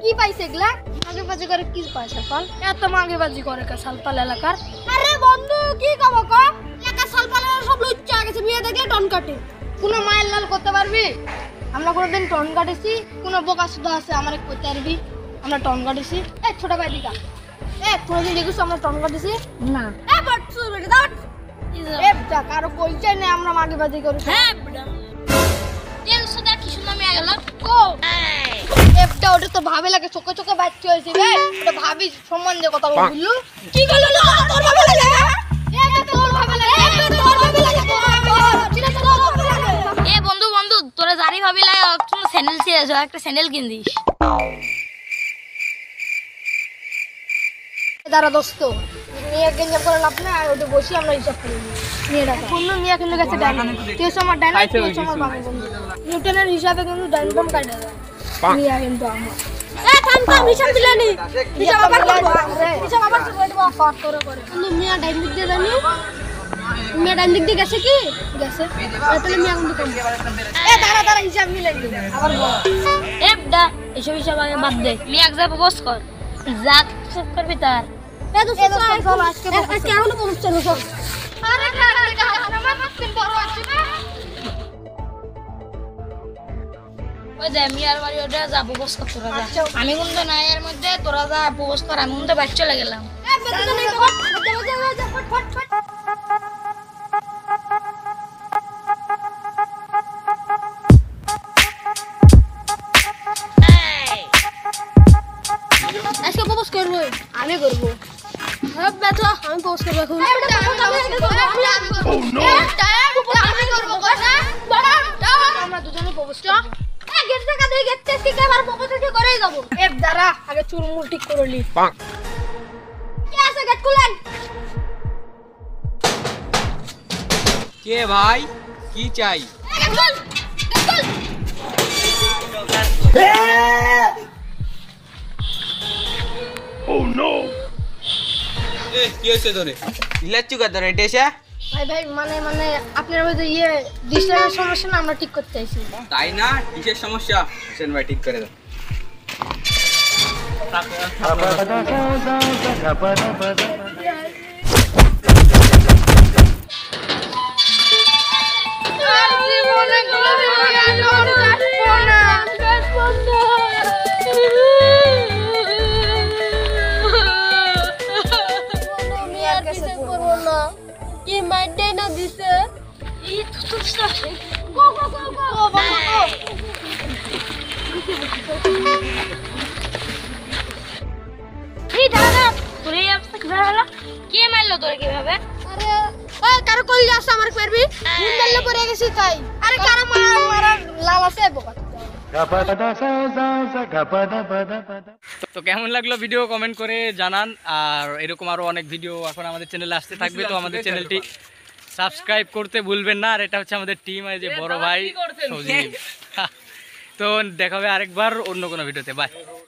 কি পাইছে এগুলা? মাগেবাজি করে কি পাইছে পাল? এত মাগেবাজি করে কা সালপাল এলাকার? আরে বন্ধু কি কব ক? এলাকার সালপালের সব লুচ্চা গেছে, বিয়ে দেখলে টন কাটে। কোন মায়ের লাল করতে পারবি? আমরা কোনদিন টন কাটেছি? কোন বোকা সুদা আছে আমারে কইতে পারবি? আমরা টন কাটেছি? এই ছোট ভাই দিকা। কোনদিন দেখিস আমরা টন কাটেছি? না। বাটসু বেটা দাও। যা কারো কইছে না আমরা মাগেবাজি করি। হ্যাঁ বেটা। দেখছো দেখ কি সুন্দর মেয়ে গেল। কো এফটা ওটা তো ভাবে লাগে, চোখে চোখে বাচ্চা হয়েছে রে। ওটা ভাবি সম্বন্ধে কথা বললু। কি বলল তোর ভাবে লাগে? তোর ভাবে লাগে, তোর ভাবে লাগে, এ বন্ধু বন্ধু তোরা জারি ভাবি লাগে তুমি স্যান্ডেল ছিঁড়েছ, একটা স্যান্ডেল কিনদিস। দাঁড়া দোস্ত, নিয়ে গেঞ্জাম করে লাভ না, আর ওটা বসি আমরা হিসাব করে নিয়ে রাখা। কোনো নিয়ে কিন্তু গেছে ডাইনাম, তুই আমার ডাইনাম, তুই আমার বাবা বন্ধু। নিউটনের হিসাবে কিন্তু ডাইনাম কাটে দেয় নিয়ে কিন্তু আমার। থাম হিসাব দিলে নি, হিসাব আবার করবো, হিসাব আবার করে দেবো শর্ট করে করে। কিন্তু মিয়া ডাইন দিক দিয়ে জানি, মিয়া ডাইন দিক দিয়ে গেছে কি গেছে, তাহলে মিয়া কিন্তু কম। দাঁড়া হিসাব মিলে দিল আবার বল। এবডা এসব হিসাব আগে বাদ দে, মিয়া এক জায়গায় বস কর, যাক সব করবি তার। আজকে এখনো পৌঁছছে না সব। ওই দে মিয়ার বাড়ি ওটা যাবো বস কর তোরা যা। আমি কিন্তু না এর মধ্যে তোরা যা বস কর, আমি কিন্তু বাইরে চলে গেলাম। আজকে প্রপোজ করবো আমি করবো। আমি পোস্ট করবো এখন। আমরা দুজনে প্রপোজ করব। গেট টাকা দিয়ে গেট টেস্টি কে আবার প্রপোজ করেই যাব। এফ দাঁড়া আগে চুরমুর ঠিক করে লি। কে আছে গেট খুলেন। কে ভাই কি চাই? Oh no! কি হয়েছে তোরে? ইলাচ্চু কত রে টেসা? ভাই মানে আপনার ওই যে ডিসলাইনের সমস্যা না, আমরা ঠিক করতে আইছি। তাই না? কিসের সমস্যা? হোসেন ভাই ঠিক করে দাও। কি মাইন্ডে না দিছে এই তো গো এই দাদা তোরে অবস্থা কি হলো? কে মারলো তোরে কিভাবে? আরে ওই কারো কল যাস আমার মারবি, ভুল মারলে পড়ে গেছি তাই। আরে কারো মারার লাল আছে বোকা। তো কেমন লাগলো ভিডিও কমেন্ট করে জানান, আর এরকম আরো অনেক ভিডিও এখন আমাদের চ্যানেলে আসতে থাকবে, তো আমাদের চ্যানেলটি সাবস্ক্রাইব করতে ভুলবেন না। আর এটা হচ্ছে আমাদের টিম, এই যে বড় ভাই সজীব। তো দেখা হবে আরেকবার অন্য কোনো ভিডিওতে। বাই।